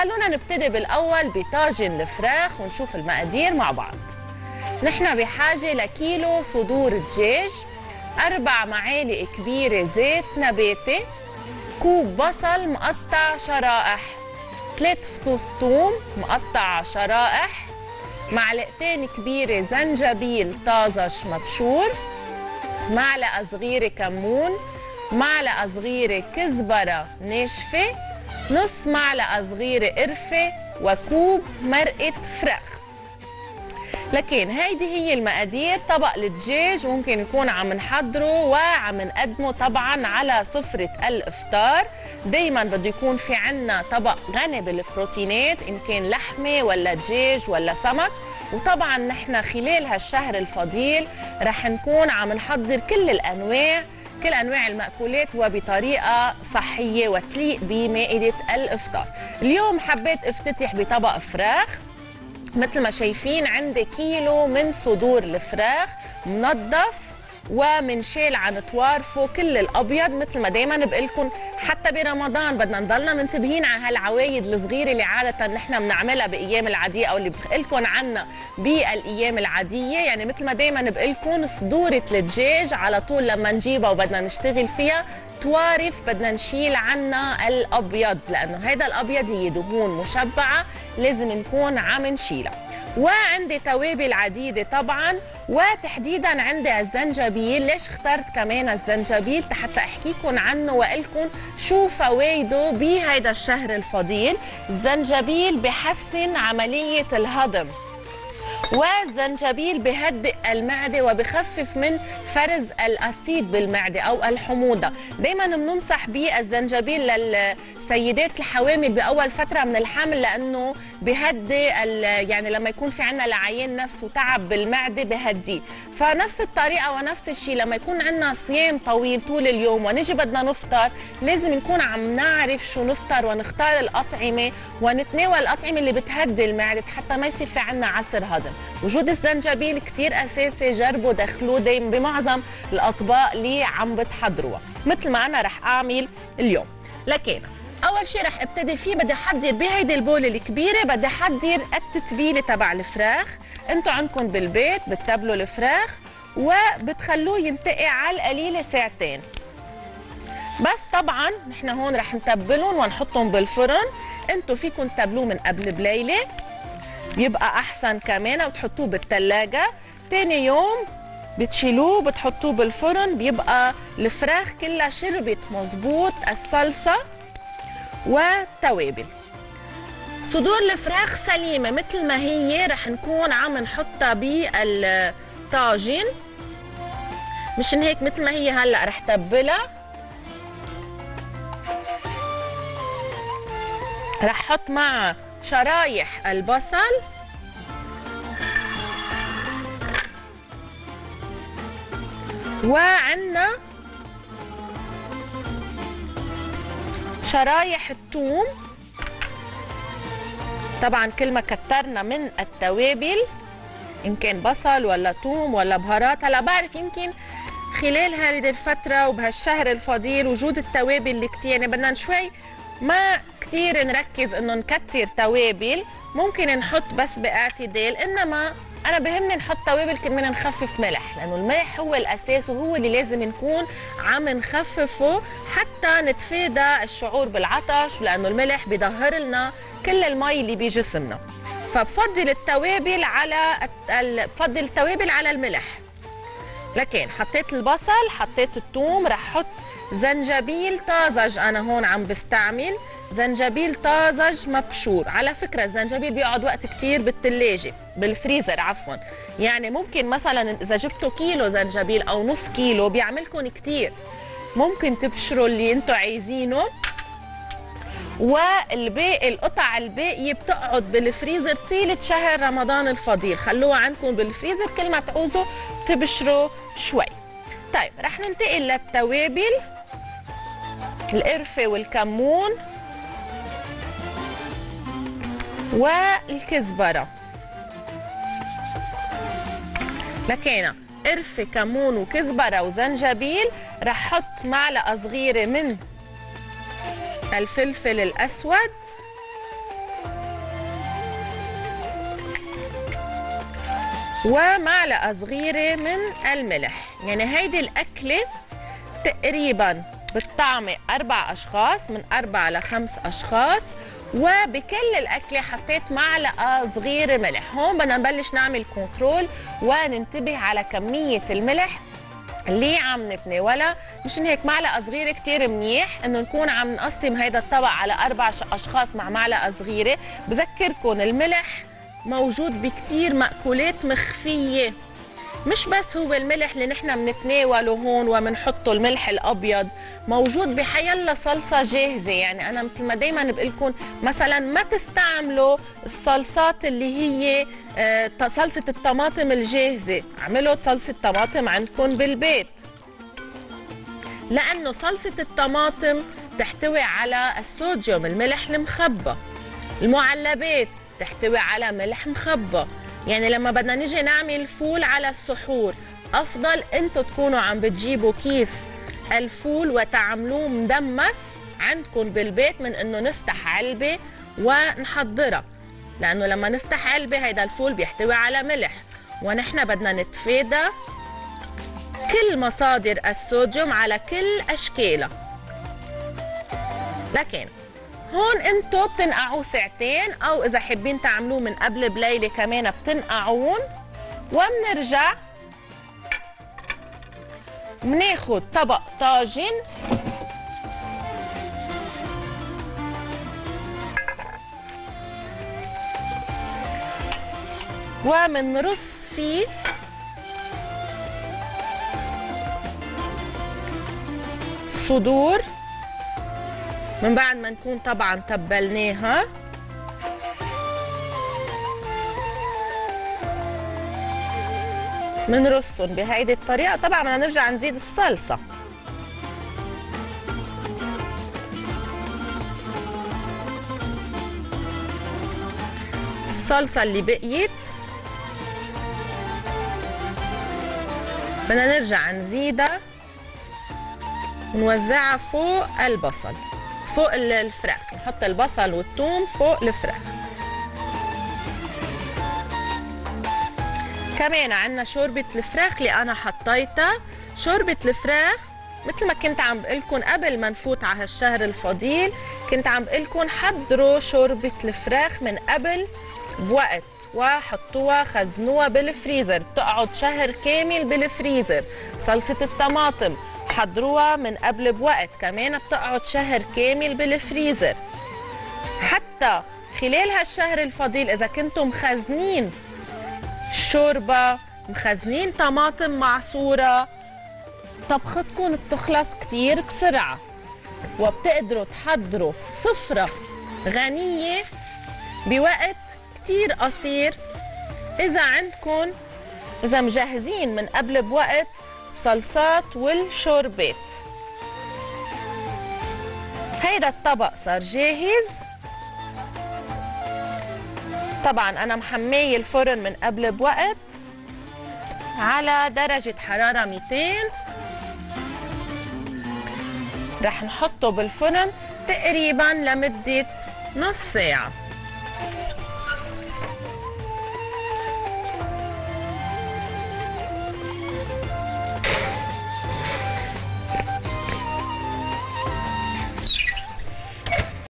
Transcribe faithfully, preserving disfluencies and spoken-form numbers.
خلونا نبتدي بالاول بطاجن الفراخ ونشوف المقادير مع بعض. نحن بحاجه لكيلو صدور دجاج، أربع معالق كبيره زيت نباتي، كوب بصل مقطع شرائح، ثلاث فصوص ثوم مقطع شرائح، معلقتين كبيره زنجبيل طازج مبشور، معلقه صغيره كمون، معلقه صغيره كزبره ناشفه، نص معلقه صغيره قرفه، وكوب مرقه فراخ. لكن هيدي هي المقادير. طبق الدجاج ممكن يكون عم نحضره وعم نقدمه طبعا على سفرة الإفطار. دايما بده يكون في عنا طبق غني بالبروتينات، إن كان لحمة ولا دجاج ولا سمك. وطبعا نحن خلال هالشهر الفضيل رح نكون عم نحضر كل الأنواع كل أنواع المأكولات وبطريقة صحية وتليق بمائدة الإفطار. اليوم حبيت افتتح بطبق فراخ. مثل ما شايفين عندي كيلو من صدور الفراخ منظف ومنشال عن طوارفه كل الابيض. مثل ما دايما بقلكم حتى برمضان بدنا نضلنا منتبهين على هالعوايد الصغيره اللي عاده نحن بنعملها بايام العاديه او اللي بقلكم عنها بالايام العاديه. يعني مثل ما دايما بقلكم صدوره الدجاج على طول لما نجيبها وبدنا نشتغل فيها توارف بدنا نشيل عنا الابيض، لانه هيدا الابيض هي دهون مشبعه لازم نكون عم نشيلها. وعندي توابل عديده طبعا، وتحديدا عندي الزنجبيل. ليش اخترت كمان الزنجبيل؟ حتى احكيكم عنه والكم شو فوائده بهيدا الشهر الفضيل. الزنجبيل بحسن عمليه الهضم، والزنجبيل بهدئ المعدة وبخفف من فرز الأسيد بالمعدة أو الحموضة. دايما بننصح بالزنجبيل للسيدات الحوامل بأول فترة من الحمل، لأنه بهدئ يعني لما يكون في عنا العيان نفسه تعب بالمعدة بهديه. فنفس الطريقة ونفس الشيء لما يكون عنا صيام طويل طول اليوم ونجي بدنا نفطر، لازم نكون عم نعرف شو نفطر ونختار الأطعمة ونتناول الأطعمة اللي بتهدي المعدة حتى ما يصير في عنا عسر هضم. وجود الزنجبيل كتير أساسي، جربوا دخلوه دايما بمعظم الأطباق اللي عم بتحضروها مثل ما أنا رح أعمل اليوم. لكن أول شيء رح ابتدي فيه بدي أحضر بهيدي البولة الكبيرة، بدي أحضر التتبيلة تبع الفراخ. أنتوا عندكم بالبيت بتتبلوا الفراخ وبتخلوه ينتقع على القليلة ساعتين بس. طبعا نحن هون رح نتبلهم ونحطهم بالفرن. أنتوا فيكم تتبلوه من قبل بليلة بيبقى احسن كمان، وتحطوه بالثلاجه. تاني يوم بتشيلوه بتحطوه بالفرن، بيبقى الفراخ كلها شربت مظبوط الصلصه والتوابل. صدور الفراخ سليمه مثل ما هي رح نكون عم نحطها بالطاجن. مشان هيك مثل ما هي هلا رح تبلها. رح احط معها شرايح البصل وعندنا شرايح الثوم. طبعا كل ما كترنا من التوابل ان كان بصل ولا ثوم ولا بهارات، هلا بعرف يمكن خلال هذه الفتره وبهالشهر الفضيل وجود التوابل اللي كتير يعني بدنا شوي ما كتير نركز انه نكتر توابل، ممكن نحط بس باعتدال. انما انا بهمني نحط توابل كمان نخفف ملح، لانه الملح هو الاساس وهو اللي لازم نكون عم نخففه حتى نتفادى الشعور بالعطش، لانه الملح بيظهر لنا كل المي اللي بجسمنا. فبفضل التوابل على بفضل التوابل على الملح. لكن حطيت البصل، حطيت الثوم، رح احط زنجبيل طازج. انا هون عم بستعمل زنجبيل طازج مبشور. على فكره الزنجبيل بيقعد وقت كتير بالثلاجه بالفريزر عفوا، يعني ممكن مثلا اذا جبتوا كيلو زنجبيل او نص كيلو بيعملكم كتير، ممكن تبشروا اللي انتم عايزينه، والباقي القطع الباقيه بتقعد بالفريزر طيله شهر رمضان الفضيل. خلوها عندكم بالفريزر كل ما تعوزوا تبشروا شوي. طيب رح ننتقل للتوابل. القرفه والكمون والكزبره. لكينا قرفه كمون وكزبره وزنجبيل. رح احط معلقه صغيره من الفلفل الاسود ومعلقة صغيرة من الملح. يعني هيدي الأكلة تقريبا بالطعمة أربع أشخاص، من أربع لخمس أشخاص، وبكل الأكلة حطيت معلقة صغيرة ملح. هون بدنا نبلش نعمل كنترول وننتبه على كمية الملح اللي عم نتناولها. مشان هيك معلقة صغيرة كتير منيح إنه نكون عم نقسم هيدا الطبق على أربع أشخاص مع معلقة صغيرة. بذكركم الملح موجود بكتير مأكولات مخفية، مش بس هو الملح اللي نحن بنتناوله هون وبنحطه الملح الابيض، موجود بحيلا صلصه جاهزه. يعني انا مثل ما دائما بقول لكم مثلا ما تستعملوا الصلصات اللي هي آه صلصه الطماطم الجاهزه، اعملوا صلصه طماطم عندكم بالبيت، لانه صلصه الطماطم تحتوي على الصوديوم الملح المخبى. المعلبات تحتوي على ملح مخبى. يعني لما بدنا نيجي نعمل فول على السحور، افضل انتم تكونوا عم بتجيبوا كيس الفول وتعملوه مدمس عندكم بالبيت من انه نفتح علبه ونحضرها، لانه لما نفتح علبه هيدا الفول بيحتوي على ملح، ونحن بدنا نتفادى كل مصادر الصوديوم على كل اشكالها. لكن هون انتو بتنقعوه ساعتين، او اذا حابين تعملوه من قبل بليله كمان بتنقعون، وبنرجع بناخد طبق طاجن ومنرص فيه صدور من بعد ما نكون طبعا تبلناها. منرصهم بهيدي الطريقة. طبعا بدنا نرجع نزيد الصلصة. الصلصة اللي بقيت بدنا نرجع نزيدها ونوزعها فوق البصل، فوق الفراخ. نحط البصل والثوم فوق الفراخ. كمان عندنا شوربة الفراخ اللي أنا حطيتها. شوربة الفراخ مثل ما كنت عم بقلكن قبل ما نفوت على هالشهر الفضيل، كنت عم بقلكن حضروا شوربة الفراخ من قبل بوقت وحطوها خزنوها بالفريزر، بتقعد شهر كامل بالفريزر. صلصة الطماطم حضروها من قبل بوقت، كمان بتقعد شهر كامل بالفريزر. حتى خلال هالشهر الفضيل إذا كنتم مخزنين شوربة، مخزنين طماطم معصورة، طبختكم بتخلص كتير بسرعة، وبتقدروا تحضروا سفرة غنية بوقت كتير قصير إذا عندكم، إذا مجهزين من قبل بوقت الصلصات والشوربات. هيدا الطبق صار جاهز. طبعا أنا محمية الفرن من قبل بوقت على درجة حرارة مئتين. رح نحطه بالفرن تقريبا لمدة نص ساعة.